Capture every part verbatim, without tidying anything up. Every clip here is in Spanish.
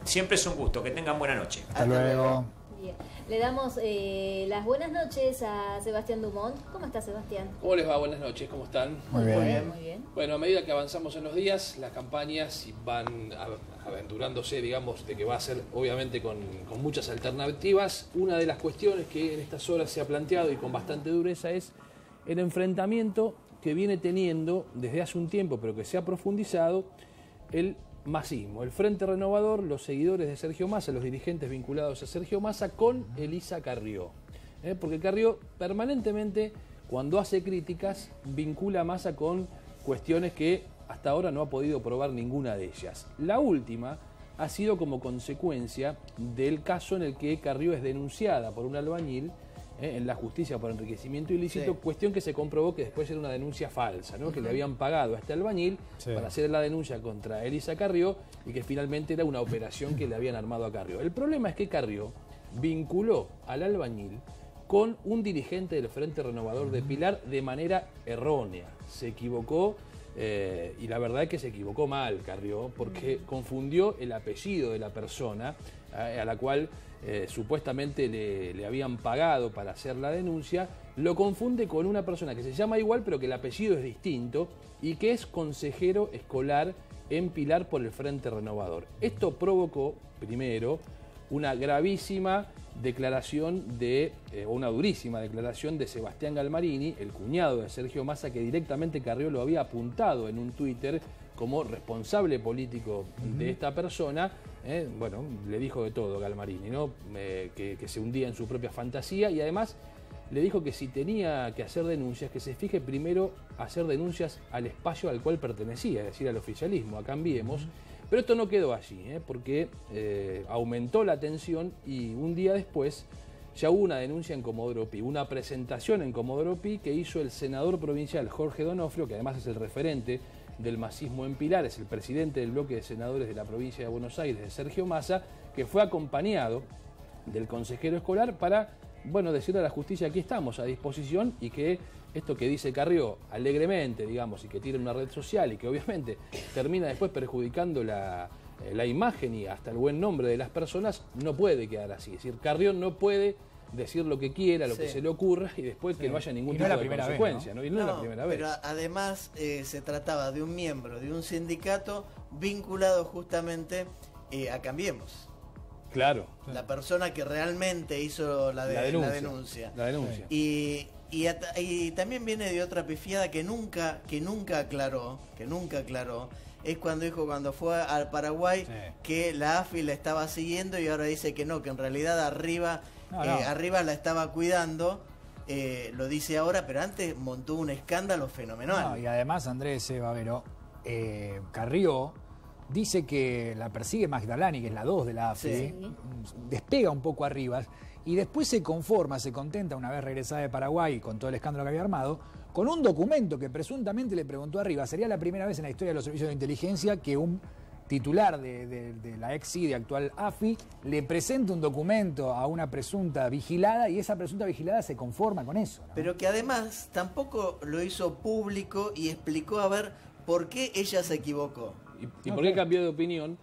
Siempre es un gusto, que tengan buena noche. Hasta luego. Bien. Le damos eh, las buenas noches a Sebastián Dumont. ¿Cómo está, Sebastián? ¿Cómo les va? Buenas noches, ¿cómo están? Muy bien. Muy bien, muy bien. Bueno, a medida que avanzamos en los días, las campañas van aventurándose, digamos, de que va a ser obviamente con, con muchas alternativas. Una de las cuestiones que en estas horas se ha planteado y con bastante dureza es el enfrentamiento que viene teniendo desde hace un tiempo, pero que se ha profundizado, el masismo, el Frente Renovador, los seguidores de Sergio Massa, los dirigentes vinculados a Sergio Massa con Elisa Carrió. ¿Eh? Porque Carrió permanentemente, cuando hace críticas, vincula a Massa con cuestiones que hasta ahora no ha podido probar ninguna de ellas. La última ha sido como consecuencia del caso en el que Carrió es denunciada por un albañil Eh, en la justicia por enriquecimiento ilícito, sí. Cuestión que se comprobó que después era una denuncia falsa, ¿no? Uh-huh. Que le habían pagado a este albañil, sí, para hacer la denuncia contra Elisa Carrió y que finalmente era una operación que le habían armado a Carrió. El problema es que Carrió vinculó al albañil con un dirigente del Frente Renovador de Pilar de manera errónea. Se equivocó eh, y la verdad es que se equivocó mal Carrió, porque confundió el apellido de la persona eh, a la cual Eh, supuestamente le, le habían pagado para hacer la denuncia, lo confunde con una persona que se llama igual pero que el apellido es distinto y que es consejero escolar en Pilar por el Frente Renovador. Esto provocó, primero, una gravísima declaración de, eh, una durísima declaración de Sebastián Galmarini, el cuñado de Sergio Massa, que directamente Carrió lo había apuntado en un Twitter como responsable político uh-huh. de esta persona. Eh, bueno, le dijo de todo Galmarini, ¿no? Eh, que, que se hundía en su propia fantasía y además le dijo que si tenía que hacer denuncias, que se fije primero a hacer denuncias al espacio al cual pertenecía, es decir, al oficialismo, a Cambiemos. Uh-huh. Pero esto no quedó allí, ¿eh? porque eh, aumentó la tensión y un día después ya hubo una denuncia en Comodoro Pi, una presentación en Comodoro Pi que hizo el senador provincial Jorge Donofrio, que además es el referente del masismo en Pilar, es el presidente del bloque de senadores de la provincia de Buenos Aires, de Sergio Massa, que fue acompañado del consejero escolar para, bueno, decirle a la justicia aquí estamos a disposición y que esto que dice Carrió alegremente, digamos, y que tiene una red social y que obviamente termina después perjudicando la, la imagen y hasta el buen nombre de las personas, no puede quedar así. Es decir, Carrió no puede decir lo que quiera, lo sí. que se le ocurra y después sí. que no haya ningún tipo no de consecuencia. Vez, ¿no? ¿no? Y no, no es la primera vez. Pero además eh, se trataba de un miembro de un sindicato vinculado justamente eh, a Cambiemos. Claro. La persona que realmente hizo la, de, la denuncia. La denuncia. La denuncia. Y, y, y también viene de otra pifiada que nunca, que nunca aclaró, que nunca aclaró. Es cuando dijo cuando fue al Paraguay sí. que la A F I la estaba siguiendo y ahora dice que no, que en realidad arriba... No, no. Eh, arriba la estaba cuidando, eh, lo dice ahora, pero antes montó un escándalo fenomenal. No, y además, Andrés Bavero, eh, Carrió dice que la persigue Magdalani, que es la dos de la A F I, sí. despega un poco arriba y después se conforma, se contenta, una vez regresada de Paraguay con todo el escándalo que había armado, con un documento que presuntamente le preguntó arriba. Sería la primera vez en la historia de los servicios de inteligencia que un titular de, de, de la ex I D E, actual A F I, le presenta un documento a una presunta vigilada y esa presunta vigilada se conforma con eso, ¿no? Pero que además tampoco lo hizo público y explicó a ver por qué ella se equivocó. Y, y por qué cambió de opinión.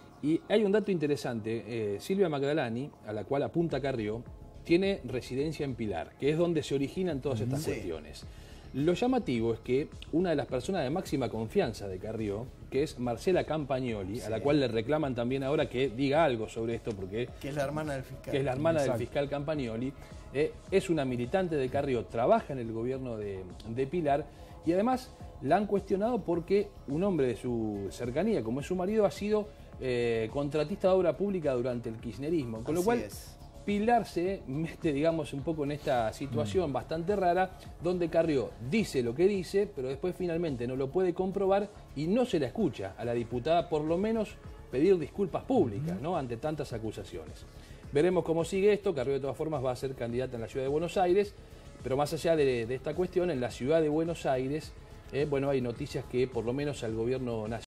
Y hay un dato interesante, eh, Silvia Magdalani, a la cual apunta Carrió, tiene residencia en Pilar, que es donde se originan todas estas sí. cuestiones. Lo llamativo es que una de las personas de máxima confianza de Carrió, que es Marcela Campagnoli, sí. a la cual le reclaman también ahora que diga algo sobre esto, porque que es la hermana del fiscal. Que es la hermana Exacto. del fiscal Campagnoli, eh, es una militante de Carrió, trabaja en el gobierno de, de Pilar y además la han cuestionado porque un hombre de su cercanía, como es su marido, ha sido eh, contratista de obra pública durante el kirchnerismo, con Así lo cual... es. Pilar se mete, digamos, un poco en esta situación mm. bastante rara, donde Carrió dice lo que dice, pero después finalmente no lo puede comprobar y no se la escucha a la diputada, por lo menos pedir disculpas públicas, ¿no? Ante tantas acusaciones. Veremos cómo sigue esto. Carrió de todas formas va a ser candidata en la ciudad de Buenos Aires, pero más allá de, de esta cuestión, en la ciudad de Buenos Aires, eh, bueno, hay noticias que por lo menos al gobierno nacional